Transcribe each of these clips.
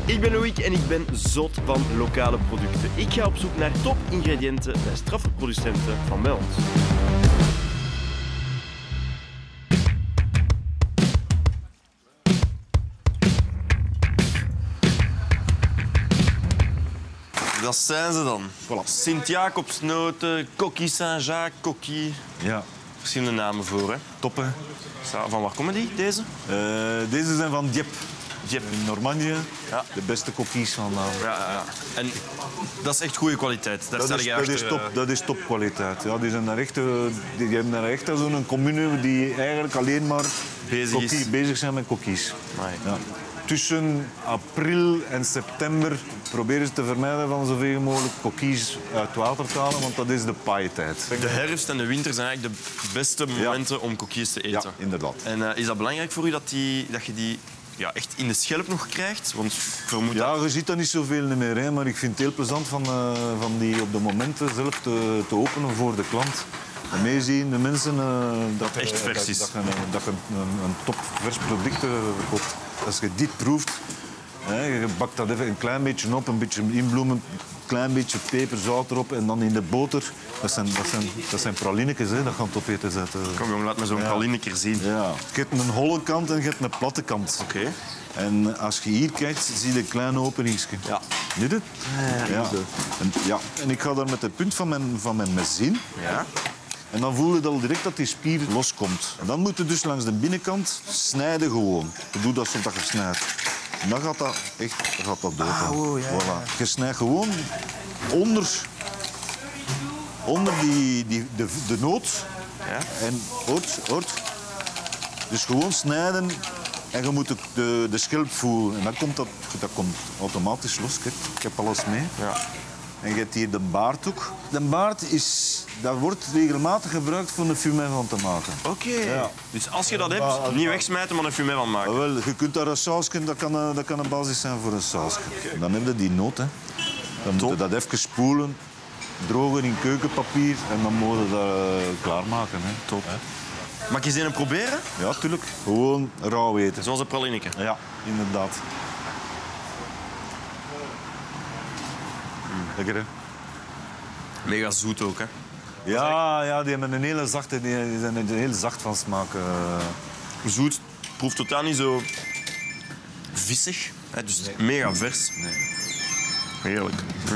Ik ben Loïc en ik ben zot van lokale producten. Ik ga op zoek naar top-ingrediënten bij straffe producenten van bij ons. Dat zijn ze dan. Voilà. Sint-Jacobsnoten, coquille Saint-Jacques, coquille. Ja. Verschillende namen voor, hè. Top, hè? Van waar komen die, deze? Deze zijn van Dieppe. Dieppe in Normandië. Ja. De beste coquilles van Ja. En dat is echt goede kwaliteit. Daar dat is topkwaliteit. Ja, die hebben daar echt zo'n commune die eigenlijk alleen maar bezig zijn met coquilles. Ja. Tussen april en september proberen ze te vermijden van zoveel mogelijk coquilles uit water te halen, want dat is de paaitijd. De herfst en de winter zijn eigenlijk de beste momenten om coquilles te eten. Ja, inderdaad. En is dat belangrijk voor u dat je die echt in de schelp nog krijgt? Want ik vermoed je ziet dat niet zoveel meer, hè, maar ik vind het heel plezant van die op de momenten zelf te openen voor de klant. En meezien de mensen dat je een topvers product koopt. Als je dit proeft, je bakt dat even een klein beetje op, een beetje inbloemen, een klein beetje peper, zout erop en dan in de boter. Dat zijn pralinekes, hè, dat gaan opeten zetten. Kom jong, laat me zo'n pralineke zien. Ja. Je hebt een holle kant en je hebt een platte kant. Oké. En als je hier kijkt, zie je een klein openingsje. Ja. Zie je het? Ja. En ik ga daar met het punt van mijn mes in. Ja. En dan voel je al direct dat die spier loskomt. En dan moet je dus langs de binnenkant snijden gewoon. Je doet dat zodat je snijdt. En dan gaat dat dood. Voilà. Je snijdt gewoon onder de noot. Ja. En hoort. Dus gewoon snijden en je moet de schelp voelen. En dan komt automatisch los. Kijk, ik heb alles mee. Ja. En je hebt hier de baard ook. De baard dat wordt regelmatig gebruikt voor een fumé van te maken. Oké. Ja. Dus als je dat hebt, niet wegsmijten, maar een fumé van maken. Wel, je kunt daar een sausje, dat kan een basis zijn voor een sausje. Okay. Dan heb je die noot. Hè. Dan moet je dat even spoelen, drogen in keukenpapier en dan moet je dat klaarmaken. Hè. Top. Hè. Mag je ze een proberen? Ja, tuurlijk. Gewoon rauw eten. Zoals een pralineke? Ja, inderdaad. Lekker, hè? Mega zoet ook, hè? Ja, die hebben een hele zachte, die zijn heel zacht van smaak. Zoet, proeft totaal niet zo vissig. Hè? Dus mega vers. Nee. Heerlijk.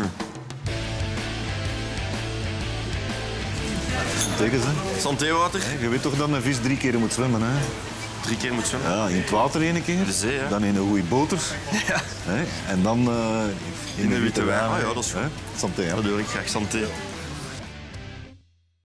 Santé, hè? Santéwater. Je weet toch dat een vis 3 keer moet zwemmen, hè? 3 keer moet zwemmen? Ja, in het water 1 keer. De zee, hè? Dan in een goede boter. Ja. En dan in de witte wijn. Ah, ja, dat is goed. Santé, hè? Dat doe ik graag, santé.